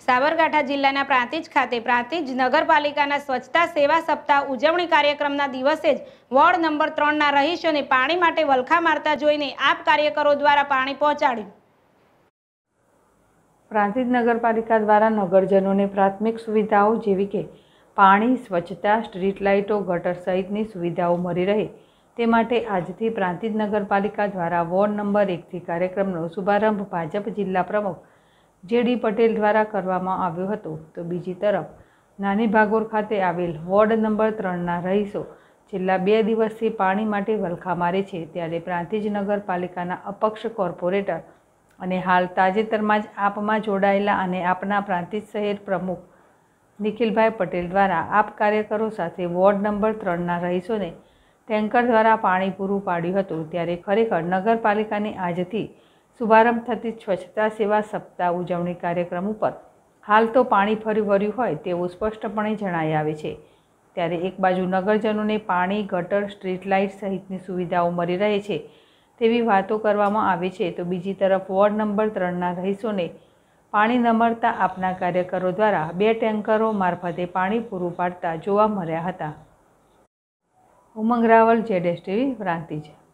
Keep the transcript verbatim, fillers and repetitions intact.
સાબરકાંઠા જિલ્લાના પ્રાંતિજ ખાતે પ્રાંતિજ નગરપાલિકાના સ્વચ્છતા સેવા સપ્તાહ ઉજવણી કાર્યક્રમના દિવસે જ વોર્ડ નંબર ત્રણના રહીશોને પાણી માટે વલખા મારતા જોઈને આપ કાર્યકરો દ્વારા પાણી પહોંચાડ્યું। પ્રાંતિજ નગરપાલિકા દ્વારા નગરજનોને પ્રાથમિક સુવિધાઓ જેવી કે પાણી, સ્વચ્છતા, સ્ટ્રીટ લાઇટો, ગટર સહિતની સુવિધાઓ મળી રહે તે માટે આજથી પ્રાંતિજ નગરપાલિકા દ્વારા વોર્ડ નંબર એકથી કાર્યક્રમનો શુભારંભ ભાજપ જિલ્લા પ્રમુખ જે ડી પટેલ દ્વારા કરવામાં આવ્યો હતો। તો બીજી તરફ નાની ભાગોળ ખાતે આવેલ વોર્ડ નંબર ત્રણના રહીશો છેલ્લા બે દિવસથી પાણી માટે વલખા મારે છે, ત્યારે પ્રાંતિજ નગરપાલિકાના અપક્ષ કોર્પોરેટર અને હાલ તાજેતરમાં જ આપમાં જોડાયેલા અને આપના પ્રાંતિજ શહેર પ્રમુખ નિખિલભાઈ પટેલ દ્વારા આપ કાર્યકરો સાથે વોર્ડ નંબર ત્રણના રહીશોને ટેન્કર દ્વારા પાણી પૂરું પાડ્યું હતું। ત્યારે ખરેખર નગરપાલિકાની આજથી શુભારંભ થતી સ્વચ્છતા સેવા સપ્તાહ ઉજવણી કાર્યક્રમ ઉપર હાલ તો પાણી ફરી વળ્યું હોય તેવું સ્પષ્ટપણે જણાઈ આવે છે। ત્યારે એક બાજુ નગરજનોને પાણી, ગટર, સ્ટ્રીટ લાઇટ સહિતની સુવિધાઓ મળી રહે છે તેવી વાતો કરવામાં આવે છે, તો બીજી તરફ વોર્ડ નંબર ત્રણના રહીશોને પાણી ન મળતા આપના કાર્યકરો દ્વારા બે ટેન્કરો મારફતે પાણી પૂરું પાડતા જોવા મળ્યા હતા। Umang Raval, Z S TV, Prantij.